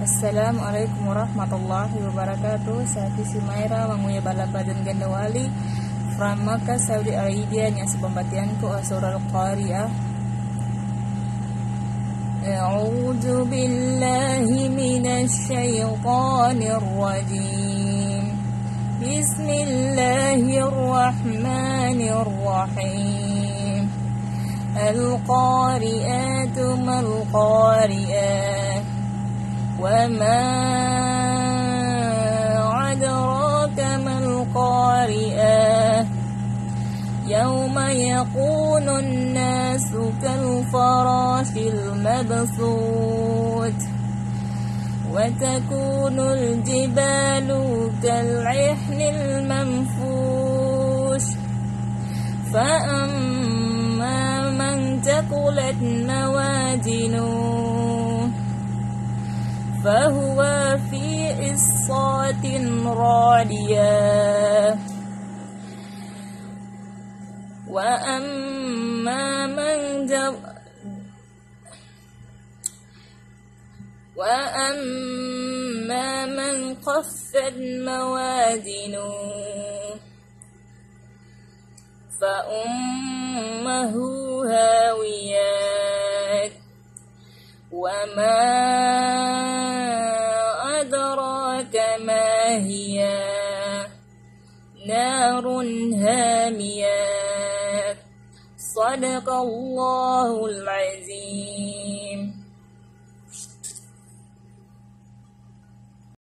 Assalamualaikum warahmatullahi wabarakatuh. Saya Simaira Manguya Balabadan Gandawali from Makkah, Saudi Arabia. Nya sebambatian ko surah Al-Qari'ah. A'udzu billahi minasy syaithanir rajim. Bismillahirrahmanirrahim. Al-Qari'atu mal-Qari'ah. وما أدراك ما القارئة يوم يكون الناس كالفراش المبثوث وتكون الجبال كالعهن المنفوش فأما من ثقلت موازينه فهو في عصة راضية وأما من خفت موازينه فأمه هاوية وما أدراك ما هي نار هامية صدق الله العظيم.